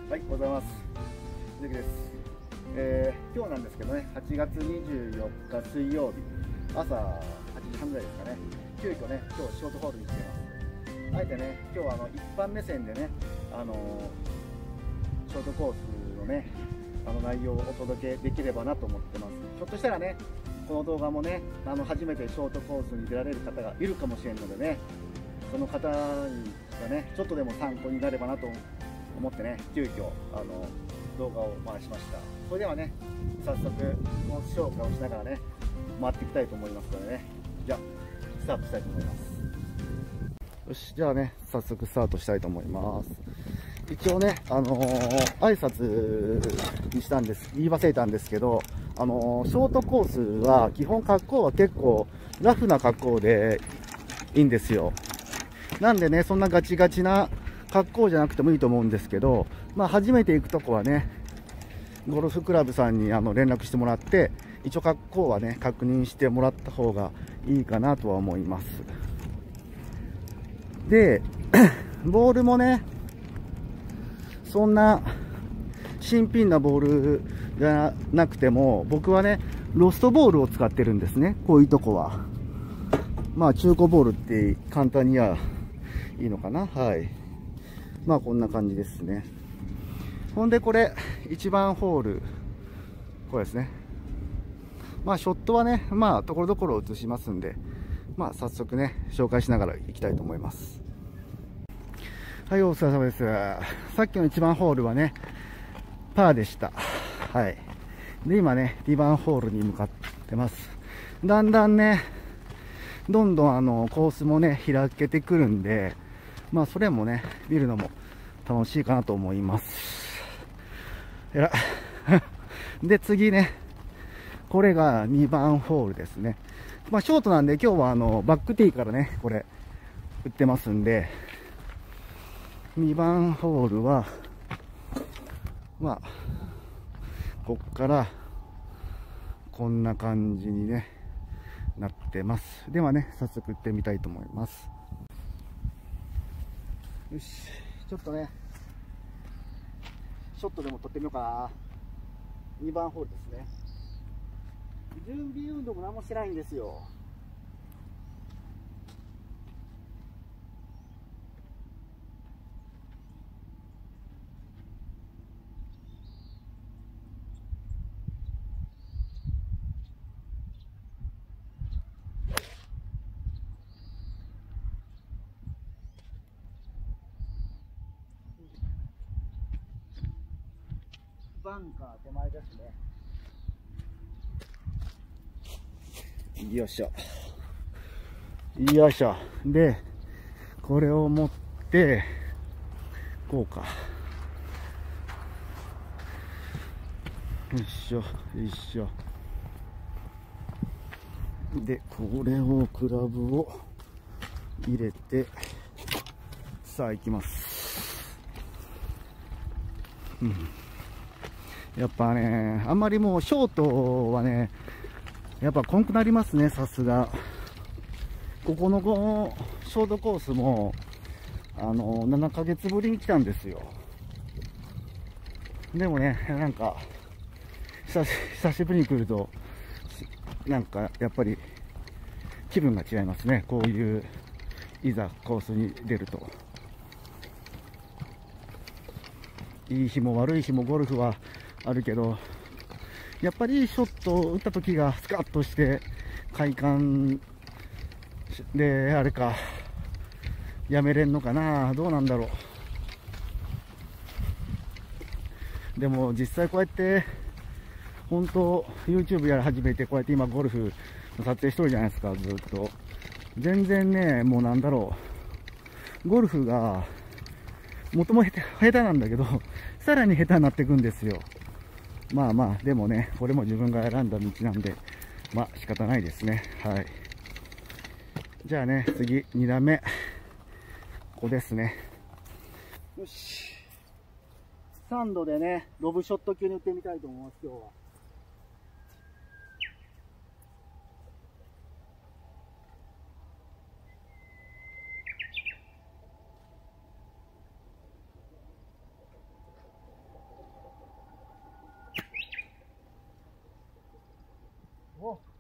はい、おはようございます。ゆうきです。今日なんですけどね、8月24日水曜日、朝8時半ぐらいですかね、急遽ね、今日ショートホールに来てます。あえてね、今日は一般目線でね、ショートコースのね、内容をお届けできればなと思ってます。ひょっとしたらね、この動画もね、初めてショートコースに出られる方がいるかもしれんのでね、その方がね、ちょっとでも参考になればなと思ってね、急遽動画を回しました。それではね、早速コース紹介をしながらね、回っていきたいと思いますのでね、じゃあスタートしたいと思います。よし、じゃあね、早速スタートしたいと思います。一応ね、挨拶にしたんです、言い忘れたんですけど、ショートコースは基本格好は結構ラフな格好でいいんですよ。なんでね、そんなガチガチな格好じゃなくてもいいと思うんですけど、初めて行くとこはね、ゴルフクラブさんに連絡してもらって、一応格好はね、確認してもらった方がいいかなとは思います。で、ボールもね、そんな新品なボールじゃなくても、僕はね、ロストボールを使ってるんですね、こういうとこは。中古ボールって簡単にはいいのかな。はい。こんな感じですね。ほんでこれ、1番ホール、これですね。ショットはね、ところどころ映しますんで、早速ね、紹介しながら行きたいと思います。はい、お疲れ様です。さっきの1番ホールはね、パーでした。はい。で、今ね、2番ホールに向かってます。だんだんね、どんどんコースもね、開けてくるんで、それもね、見るのも楽しいかなと思います。で、次ね、これが2番ホールですね。ショートなんで今日はバックティーからね、これ、打ってますんで、2番ホールは、こっから、こんな感じにね、なってます。ではね、早速打ってみたいと思います。よし、ちょっとね、ショットでも取ってみようかな。2番ホールですね。準備運動も何もしてないんですよ。バンカー手前ですね。よいしょ。よいしょ。で、これを持って、こうか。よいしょ、よいしょ。で、これを、クラブを入れて、さあ行きます。やっぱね、あんまりもうショートはね、やっぱこんくなりますね、さすが。ここのショートコースも、7ヶ月ぶりに来たんですよ。でもね、なんか、久しぶりに来ると、なんかやっぱり気分が違いますね。こういう、いざコースに出ると。いい日も悪い日もゴルフはあるけど、やっぱりショットを打った時がスカッとして快感で、あれかやめれんのかな、どうなんだろう。でも実際こうやって本当 YouTube やり始めて、こうやって今ゴルフの撮影してるじゃないですか、ずっと。全然ね、もうなんだろう、ゴルフが元も下手なんだけど、さらに下手になっていくんですよ。でもね、これも自分が選んだ道なんで、仕方ないですね。はい。じゃあね、次、2打目。ここですね。よし。サンドでね、ロブショット級に打ってみたいと思います、今日は。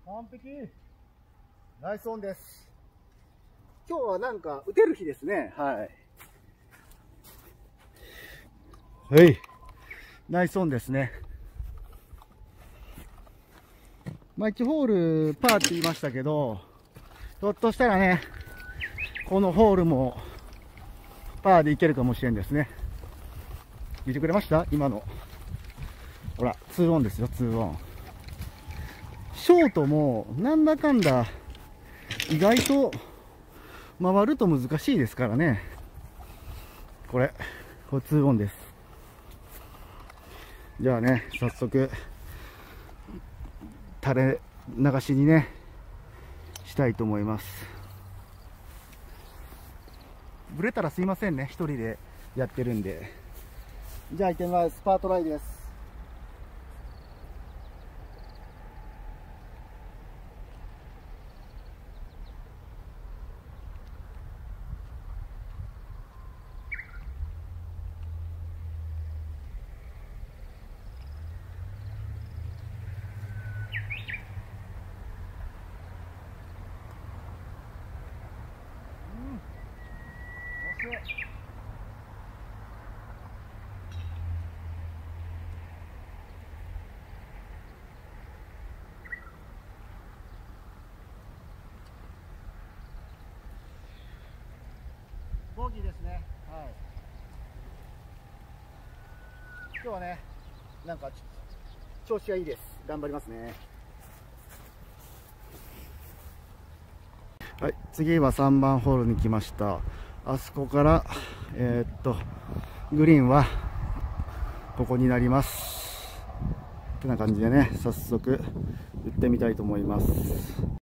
完璧。ナイスオンです。今日はなんか打てる日ですね。はい。はい。ナイスオンですね。まあ1ホールパーって言いましたけど、ひょっとしたらね、このホールもパーでいけるかもしれんですね。見てくれました今の。ほら、2オンですよ、2オン。ショートもなんだかんだ意外と回ると難しいですからね。これ2オンです。じゃあね、早速垂れ流しにねしたいと思います。ブレたらすいませんね、一人でやってるんで。じゃあ行ってみます。パートライです。ボギーですね。はい。今日はね、なんか調子がいいです。頑張りますね。はい、次は3番ホールに来ました。あそこからグリーンはここになります。ってな感じでね、早速打ってみたいと思います。